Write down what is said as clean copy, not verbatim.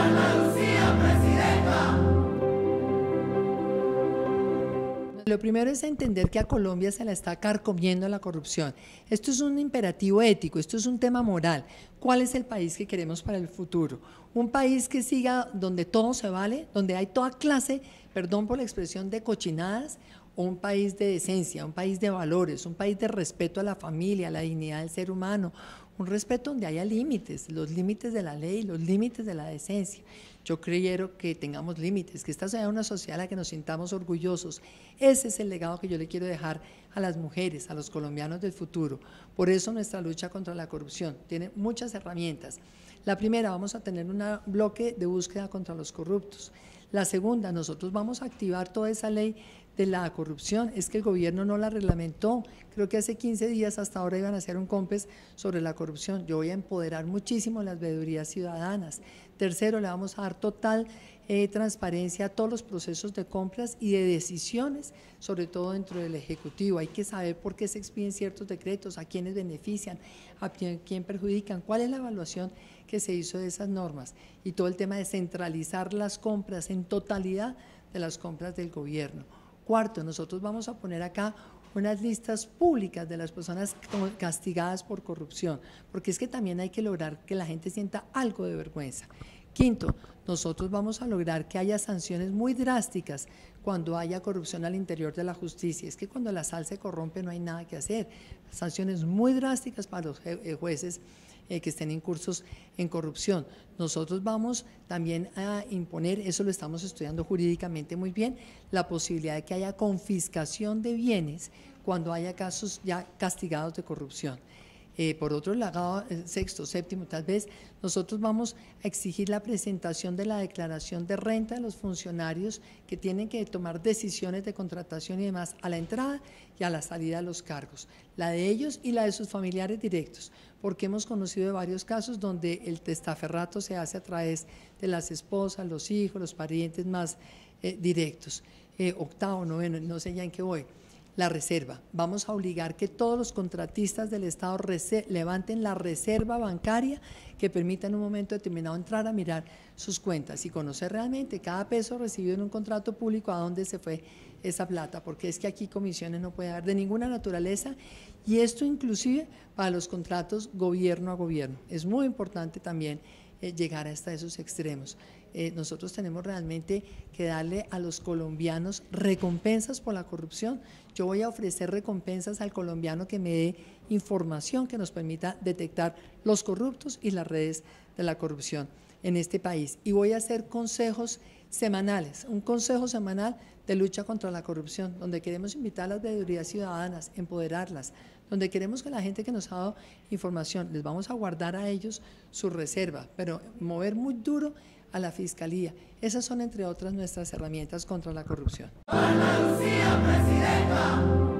Lo primero es entender que a Colombia se la está carcomiendo la corrupción. Esto es un imperativo ético, esto es un tema moral. ¿Cuál es el país que queremos para el futuro? Un país que siga donde todo se vale, donde hay toda clase, perdón por la expresión, de cochinadas, o un país de decencia, un país de valores, un país de respeto a la familia, a la dignidad del ser humano, un respeto donde haya límites, los límites de la ley, los límites de la decencia. Yo quiero que tengamos límites, que esta sea una sociedad a la que nos sintamos orgullosos. Ese es el legado que yo le quiero dejar a las mujeres, a los colombianos del futuro. Por eso nuestra lucha contra la corrupción tiene muchas herramientas. La primera, vamos a tener un bloque de búsqueda contra los corruptos. La segunda, nosotros vamos a activar toda esa ley de la corrupción, es que el gobierno no la reglamentó, creo que hace 15 días hasta ahora iban a hacer un COMPES sobre la corrupción. Yo voy a empoderar muchísimo las veedurías ciudadanas. Tercero, le vamos a dar total transparencia a todos los procesos de compras y de decisiones, sobre todo dentro del Ejecutivo. Hay que saber por qué se expiden ciertos decretos, a quiénes benefician, a quién perjudican, cuál es la evaluación que se hizo de esas normas y todo el tema de centralizar las compras en totalidad de las compras del gobierno. Cuarto, nosotros vamos a poner acá unas listas públicas de las personas castigadas por corrupción, porque es que también hay que lograr que la gente sienta algo de vergüenza. Quinto, nosotros vamos a lograr que haya sanciones muy drásticas cuando haya corrupción al interior de la justicia. Es que cuando la sal se corrompe no hay nada que hacer. Sanciones muy drásticas para los jueces que estén incursos en corrupción. Nosotros vamos también a imponer, eso lo estamos estudiando jurídicamente muy bien, la posibilidad de que haya confiscación de bienes cuando haya casos ya castigados de corrupción. Por otro lado, sexto, séptimo, tal vez nosotros vamos a exigir la presentación de la declaración de renta de los funcionarios que tienen que tomar decisiones de contratación y demás a la entrada y a la salida de los cargos, la de ellos y la de sus familiares directos, porque hemos conocido de varios casos donde el testaferrato se hace a través de las esposas, los hijos, los parientes más directos. Octavo, noveno, no sé ya en qué voy. La reserva. Vamos a obligar que todos los contratistas del Estado levanten la reserva bancaria que permita en un momento determinado entrar a mirar sus cuentas y conocer realmente cada peso recibido en un contrato público a dónde se fue esa plata, porque es que aquí comisiones no puede haber de ninguna naturaleza y esto inclusive para los contratos gobierno a gobierno. Es muy importante también llegar hasta esos extremos. Nosotros tenemos realmente que darle a los colombianos recompensas por la corrupción. Yo voy a ofrecer recompensas al colombiano que me dé información que nos permita detectar los corruptos y las redes de la corrupción en este país. Y voy a hacer consejos semanales, un consejo semanal de lucha contra la corrupción, donde queremos invitar a las veedurías ciudadanas, empoderarlas, donde queremos que la gente que nos ha dado información, les vamos a guardar a ellos su reserva, pero mover muy duro a la Fiscalía. Esas son, entre otras, nuestras herramientas contra la corrupción. Ana Lucía, presidenta.